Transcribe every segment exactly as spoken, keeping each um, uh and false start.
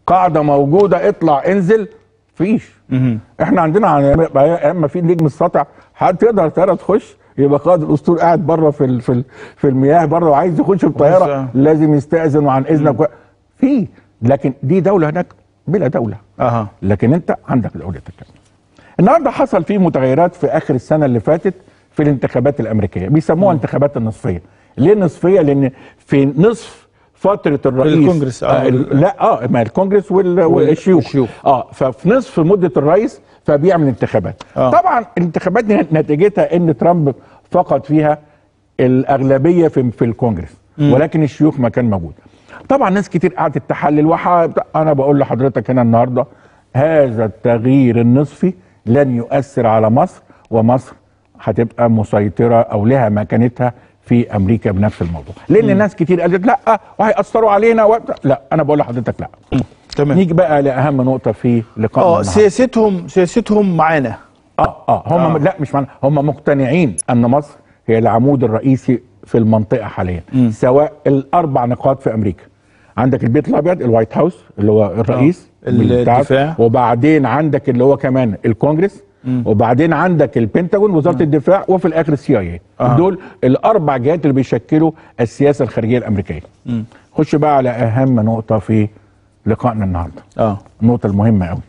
قاعده موجوده، اطلع انزل، فيش. احنا عندنا يا اما في نجم السطع حد تقدر طياره تخش، يبقى قائد الاسطول قاعد بره في ال في ال في المياه بره وعايز يخش بطياره لازم يستاذن وعن اذنك في. لكن دي دوله هناك بلا دوله. اها لكن انت عندك دولتك. النهارده حصل فيه متغيرات في اخر السنه اللي فاتت في الانتخابات الامريكيه، بيسموها انتخابات النصفيه. ليه نصفيه؟ لان في نصف فتره الرئيس الكونجرس آه لا اه ما الكونجرس والشيوخ اه ففي نصف مده الرئيس فبيعمل انتخابات. آه. طبعا الانتخابات دي نتيجتها ان ترامب فقد فيها الاغلبيه في في الكونجرس، م. ولكن الشيوخ ما كان موجود. طبعا ناس كتير قعدت تحلل وحا انا بقول لحضرتك هنا النهارده هذا التغيير النصفي لن يؤثر على مصر، ومصر هتبقى مسيطره او لها مكانتها في امريكا بنفس الموضوع. لان م. ناس كتير قالت لا وهيأثروا علينا و... لا انا بقول لحضرتك لا. تمام. نيجي بقى لاهم نقطه في لقاء اه سياستهم سياستهم معانا. اه اه هم آه. لا مش معانا، هم مقتنعين ان مصر هي العمود الرئيسي في المنطقه حاليا. م. سواء الاربع نقاط في امريكا، عندك البيت الابيض الوايت هاوس اللي هو الرئيس آه. الدفاع، وبعدين عندك اللي هو كمان الكونجرس، م. وبعدين عندك البنتاجون وزاره آه. الدفاع، وفي الاخر السي اي اي. آه. دول الاربع جهات اللي بيشكلوا السياسه الخارجيه الامريكيه. م. خش بقى على اهم نقطه في لقائنا النهارده. اه النقطه المهمه قوي.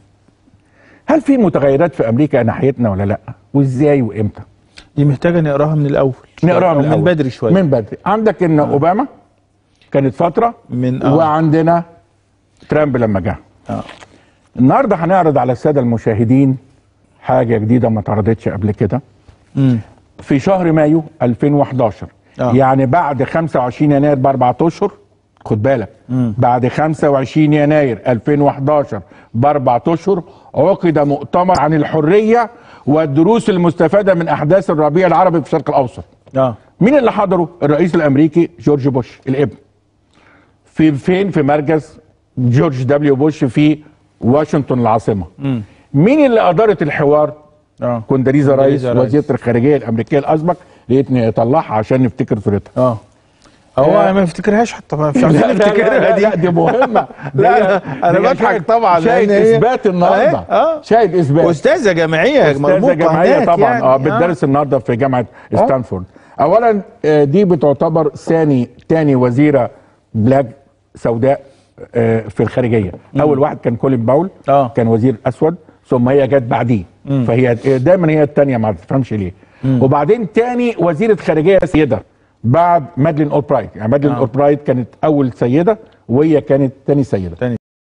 هل في متغيرات في امريكا ناحيتنا ولا لا؟ وازاي وامتى؟ دي محتاجه نقراها من الاول. نقراها من, من بدري شويه. من بدري. عندك ان آه. اوباما كانت فتره من آه. وعندنا ترامب لما جه. اه النهارده هنعرض على الساده المشاهدين حاجه جديده ما اتعرضتش قبل كده. في شهر مايو ألفين وحداشر آه. يعني بعد خمسة وعشرين يناير باربع اشهر، خد بالك، مم. بعد خمسة وعشرين يناير ألفين وحداشر باربع اشهر عقد مؤتمر عن الحريه والدروس المستفاده من احداث الربيع العربي في الشرق الاوسط. اه مين اللي حضره؟ الرئيس الامريكي جورج بوش الابن. في فين؟ في مركز جورج دبليو بوش في واشنطن العاصمه. مم. مين اللي ادارت الحوار؟ اه كوندريزا رايس وزيره الخارجيه الامريكيه الاسبق. ريتني اطلعها عشان نفتكر صورتها. اه هو آه. ما نفتكرهاش حتى، مش عارفين نفتكرها دي. لا دي مهمه. لا انا بضحك طبعا. شاهد اثبات النهارده. آه. شاهد اثبات. استاذه جامعيه استاذه جامعيه طبعا. يعني. اه بتدرس آه. النهارده في جامعه آه. ستانفورد. اولا دي بتعتبر ثاني ثاني وزيره بلاك سوداء في الخارجيه. مم. اول واحد كان كولين باول. آه. كان وزير اسود، ثم هي جت بعديه. فهي دايما هي الثانيه، ما تفهمش ليه. مم. وبعدين ثاني وزيره خارجيه سيده بعد مادلين اولبرايت. يعني مادلين آه. اولبرايت كانت اول سيده وهي كانت ثاني سيده.